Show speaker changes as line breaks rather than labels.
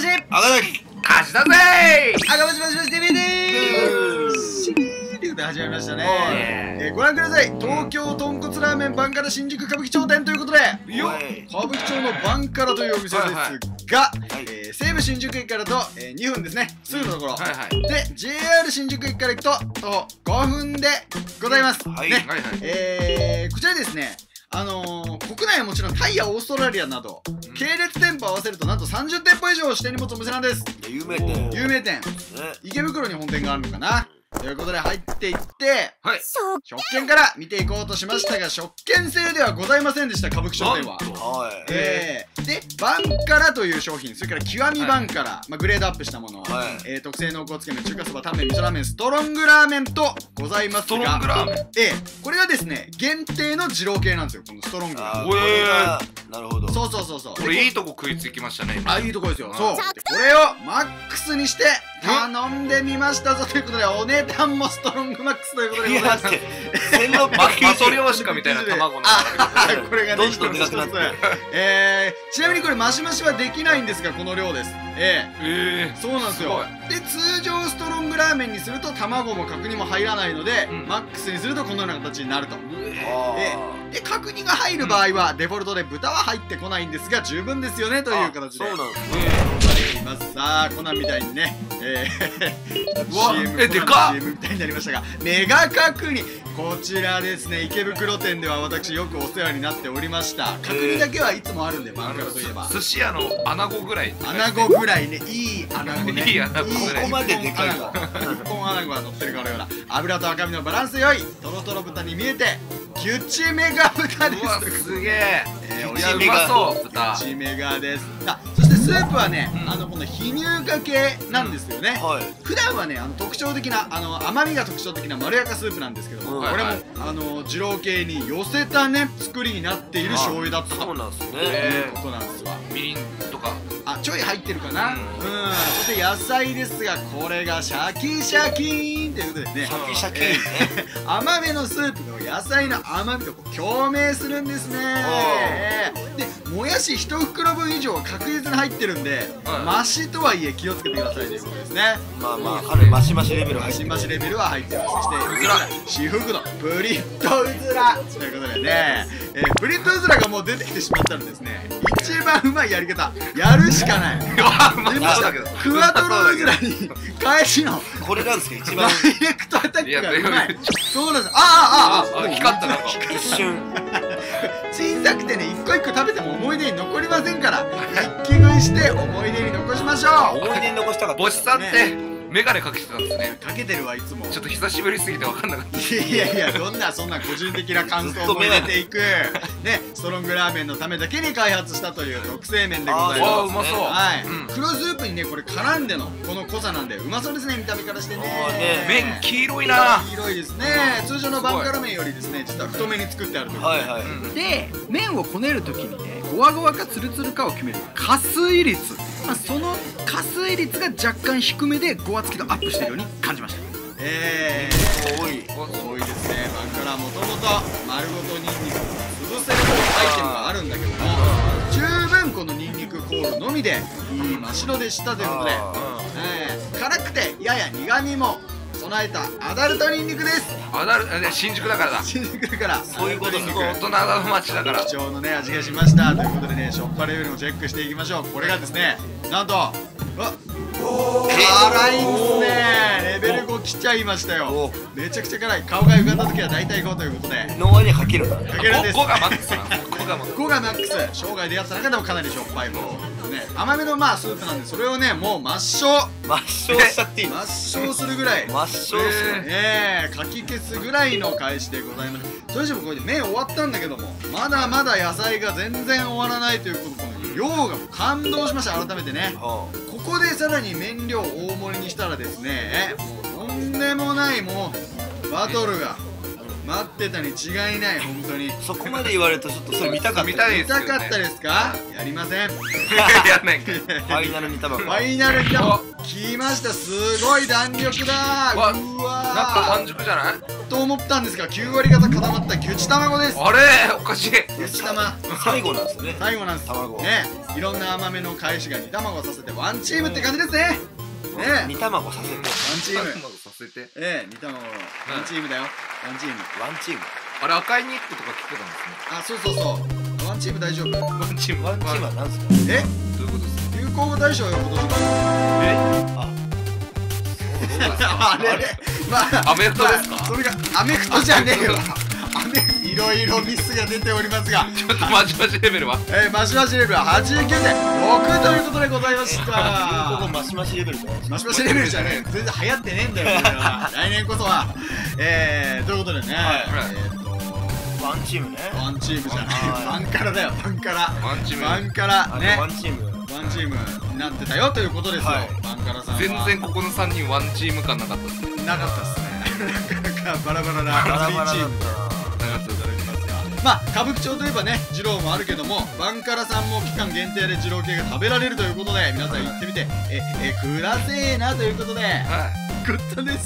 し
貸しだぜ
赤星マシマシ TV でーす。ということで始まりましたね。ご覧ください。東京豚骨ラーメンバンカラ新宿歌舞伎町店ということで、歌舞伎町のバンカラというお店ですが、西武新宿駅からと2分ですね、すぐのところで JR 新宿駅から行くと徒歩5分でございますね。こちらですね、国内はもちろんタイやオーストラリアなど系列店舗合わせるとなんと30店舗以上支店に持つお店なんです。
有
名店池袋に本店があるのかなということで入っていって、食券から見ていこうとしましたが、食券制ではございませんでした。歌舞伎町店はでバンカラという商品、それから極みバンカラ、グレードアップしたもの、特製濃厚つけ麺、中華そば、タンメン、味噌ラーメン、ストロングラーメンとございますが、これがですね限定の二郎系なんですよ、このストロングラーメン。
なるほど。
そう
これいいとこ食いつきましたね。
いいとこですよ。そう、これをマックスにして頼んでみましたぞということで、お値段もストロングマックスということでございます。
マトリョーシカみたいな卵の
これがね、
どんどんでかくなって
ちなみにこれマシマシはできないんですが、この量です。そうなんですよ。で、通常ストロングラーメンにすると卵も角煮も入らないので、マックスにするとこのような形になると。で、角煮が入る場合はデフォルトで豚は入ってこないんですが十分ですよねという形で。そうなんですね。さあ、コナンみたいにね、CM みたいになりましたが、メガ角煮、こちらですね、池袋店では私よくお世話になっておりました。角煮だけはいつもあるんで、バンカラといえば
寿司屋の穴子ぐらい、
穴子ぐらいね、いい穴子ね、
いい穴子ぐらい、
ここまででかいわ。
一本穴子が乗ってるかのような油と赤身のバランス良いトロトロ豚に見えてギュチメガ豚です。
うわ、すげえ、
う
まそう豚、
ギュチメガです。そしてスープはね、この非乳化系なんですよね。普段はね、特徴的な甘みが特徴的なまろやかスープなんですけども、これも二郎系に寄せたね作りになっている醤油だったということなんですわ。
みりんとか
ちょい入ってるかな。そして野菜ですが、これがシャキシャキーンということでね、
シャキシャキ
甘めのスープが野菜の甘みと共鳴するんですね。で、もやし1袋分以上は確実に入ってるんで、マシとはいえ気をつけてくださいということですね。
かなりマシマシレベル
マシマシレベルは入ってます。そして至福のプリッとうずらということでね、プリッとうずらがもう出てきてしまったらですね、一番うまいやり方やるしかない。クワトロうずらに返しの
これなんですけど、一番
ダイレクトアタックがうまい。そうなんです。
光ったな、
一瞬
小さくてね、一個一個食べても思い出に残りませんから、一気食いして思い出に残しましょう。
思い出に残したかった。
星さんってメガネかけてたんですね。
かけてるわ、いつも。
ちょっと久しぶりすぎて分かんなかった。
いやそんな個人的な感想を入れていくね、ストロングラーメンのためだけに開発したという特製麺でございます。
うまそう。
黒スープにね、これ絡んでのこの濃さなんでうまそうですね、見た目からしてね。
麺黄色いな。
黄色いですね。通常のバンカラ麺よりですね、実は太めに作ってあるということで、麺をこねるときにね、ゴワゴワかツルツルかを決める加水率、その加水率が若干低めでごわつきがアップしているように感じました。多いですね。バンカラはもともと丸ごとニンニクを潰せるアイテムがあるんだけども、十分このニンニクコールのみでいいマシロでしたということで、辛くてやや苦みも備えたアダルトニンニクです。
新宿だからだ。
新宿だから、
そういうことです。
大人の街だから
貴重のね味がしましたということでね、しょっぱレベルもチェックしていきましょう。これがですね、なんと辛いんすね。レベル5来ちゃいましたよ。めちゃくちゃ辛い。顔が浮かんだ時は大体5ということで、
脳にかけるん
です。
5がマックスな。5
がマックス。生涯出会った中でもかなりしょっぱいものね、甘めのスープなんで、それをねもう抹消
しちゃっていいの。
抹消するぐらい、
抹消する
かき消すぐらいの返しでございます。それでもこれで麺終わったんだけども、まだまだ野菜が全然終わらないということ、この量が感動しました。改めてね、ここでさらに麺量大盛りにしたらですね、もうとんでもないもうバトルが待ってたに違いない。本当に
そこまで言われるとちょっとそれ見たかった。
見たかったですか？やりません。
やんないんかい。
ファイナル煮卵。
ファイナル煮卵来ました。すごい弾力だ。
うわ、なんか半熟じゃない？
と思ったんですが9割方固まったギュチ卵です。
あれおかしい。
ギュチ玉
最後なんですよね。
最後なんです。
卵
ね、いろんな甘めの返しが煮卵をさせてワンチームって感じですね。ね、
煮卵させて
ワンチーム。
させて。
煮卵ワンチームだよ。ワンチーム。
ワンチーム。
あれ赤いニットとか着てたんですね。
あ、そうそうそう。ワンチーム大丈夫。
ワンチーム。
ワンチームは何ですか。
え、
どういうことですか。
流行語大賞よ今年の。
あ、
あれ、まあ、
アメフトですか。
それがアメフトじゃねえよ。いろいろミスが出ておりますが、
ちょっとマジマジレベルは。
マシマシレベルは 89.6 ということでございまし
ここ
た。
マシマシレベルじゃないですか。
マシマシレベルじゃねえ、全然流行ってねえんだよ。これは来年こそは。ということでね、
ワンチームね。
ワンチームじゃない、バンカラだよ、バンカラ。
ワンチーム。
バンカラね、
ワンチーム。
ワンチームになってたよということですよ。バンカラさんは
全然ここの3人ワンチーム感なかったですね。
なかったっすね。なかなかバラバラな
バラバラだ
チーム
ったな。
いただきますが、まあ歌舞伎町といえばね二郎もあるけども、バンカラさんも期間限定で二郎系が食べられるということで、皆さん行ってみて暮らせーなということで、
はい
グッドです。